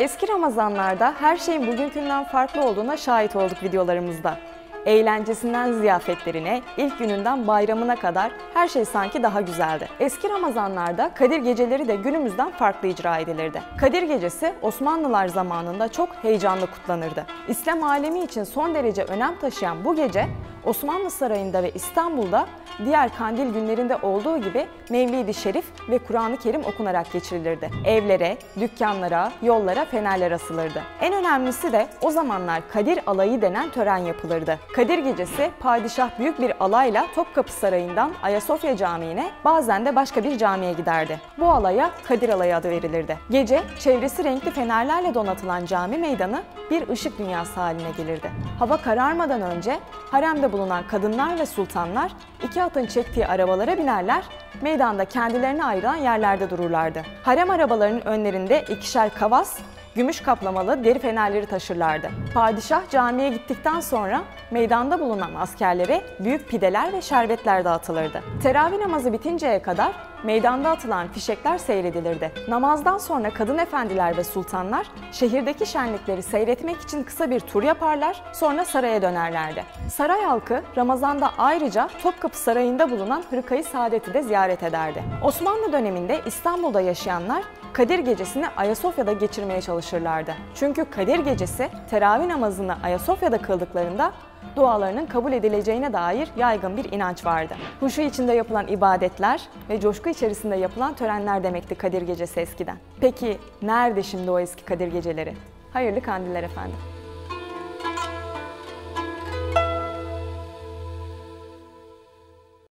Eski Ramazanlarda her şeyin bugünkünden farklı olduğuna şahit olduk videolarımızda. Eğlencesinden ziyafetlerine, ilk gününden bayramına kadar her şey sanki daha güzeldi. Eski Ramazanlarda Kadir Geceleri de günümüzden farklı icra edilirdi. Kadir Gecesi Osmanlılar zamanında çok heyecanlı kutlanırdı. İslam alemi için son derece önem taşıyan bu gece Osmanlı Sarayı'nda ve İstanbul'da diğer kandil günlerinde olduğu gibi Mevlid-i Şerif ve Kur'an-ı Kerim okunarak geçirilirdi. Evlere, dükkanlara, yollara fenerler asılırdı. En önemlisi de o zamanlar Kadir Alayı denen tören yapılırdı. Kadir Gecesi padişah büyük bir alayla Topkapı Sarayı'ndan Ayasofya Camii'ne, bazen de başka bir camiye giderdi. Bu alaya Kadir Alayı adı verilirdi. Gece çevresi renkli fenerlerle donatılan cami meydanı bir ışık dünyası haline gelirdi. Hava kararmadan önce haremde bulunan kadınlar ve sultanlar iki atın çektiği arabalara binerler, meydanda kendilerine ayrılan yerlerde dururlardı. Harem arabalarının önlerinde ikişer kavas, gümüş kaplamalı deri fenerleri taşırlardı. Padişah camiye gittikten sonra meydanda bulunan askerlere büyük pideler ve şerbetler dağıtılırdı. Teravih namazı bitinceye kadar meydanda atılan fişekler seyredilirdi. Namazdan sonra kadın efendiler ve sultanlar şehirdeki şenlikleri seyretmek için kısa bir tur yaparlar, sonra saraya dönerlerdi. Saray halkı Ramazan'da ayrıca Topkapı Sarayı'nda bulunan Hırka-i Saadet'i de ziyaret ederdi. Osmanlı döneminde İstanbul'da yaşayanlar Kadir Gecesi'ni Ayasofya'da geçirmeye çalışırlardı. Çünkü Kadir Gecesi teravih namazını Ayasofya'da kıldıklarında dualarının kabul edileceğine dair yaygın bir inanç vardı. Huşu içinde yapılan ibadetler ve coşku içerisinde yapılan törenler demekti Kadir Gecesi eskiden. Peki nerede şimdi o eski Kadir Geceleri? Hayırlı kandiller efendim.